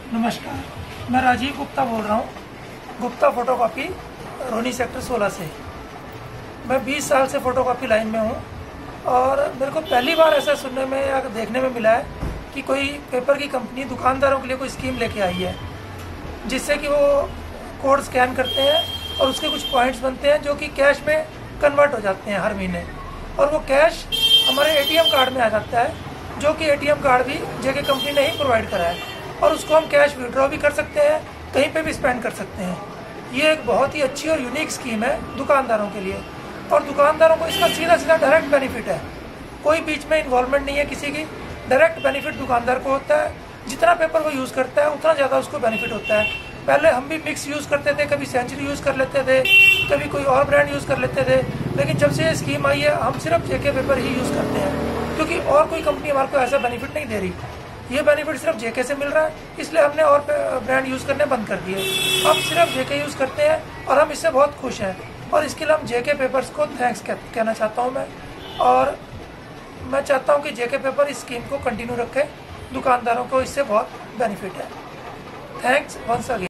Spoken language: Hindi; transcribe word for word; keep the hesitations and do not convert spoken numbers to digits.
नमस्कार, मैं राजीव गुप्ता बोल रहा हूँ, गुप्ता फोटोकॉपी, रोनी सेक्टर सोलह से। मैं बीस साल से फोटोकॉपी लाइन में हूँ और मेरे को पहली बार ऐसा सुनने में या देखने में मिला है कि कोई पेपर की कंपनी दुकानदारों के लिए कोई स्कीम लेके आई है, जिससे कि वो कोड स्कैन करते हैं और उसके कुछ पॉइंट्स बनते हैं जो कि कैश में कन्वर्ट हो जाते हैं हर महीने, और वो कैश हमारे एटीएम कार्ड में आ जाता है, जो कि एटीएम कार्ड भी जेके कंपनी ने ही प्रोवाइड करा है, और उसको हम कैश विड्रॉ भी कर सकते हैं, कहीं पे भी स्पेंड कर सकते हैं। ये एक बहुत ही अच्छी और यूनिक स्कीम है दुकानदारों के लिए, और दुकानदारों को इसका सीधा सीधा डायरेक्ट बेनिफिट है। कोई बीच में इन्वॉल्वमेंट नहीं है किसी की, डायरेक्ट बेनिफिट दुकानदार को होता है। जितना पेपर वो यूज़ करता है उतना ज़्यादा उसको बेनिफिट होता है। पहले हम भी मिक्स यूज़ करते थे, कभी सेंचुरी यूज़ कर लेते थे, कभी कोई और ब्रांड यूज़ कर लेते थे, लेकिन जब से ये स्कीम आई है हम सिर्फ जेके पेपर ही यूज़ करते हैं, क्योंकि और कोई कंपनी हमारे को ऐसा बेनिफिट नहीं दे रही। ये बेनिफिट सिर्फ जेके से मिल रहा है, इसलिए हमने और ब्रांड यूज़ करने बंद कर दिए। हम सिर्फ जेके यूज़ करते हैं और हम इससे बहुत खुश हैं, और इसके लिए हम जेके पेपर्स को थैंक्स कहना चाहता हूँ मैं। और मैं चाहता हूँ कि जेके पेपर इस स्कीम को कंटिन्यू रखें, दुकानदारों को इससे बहुत बेनिफिट है। Thanks once again.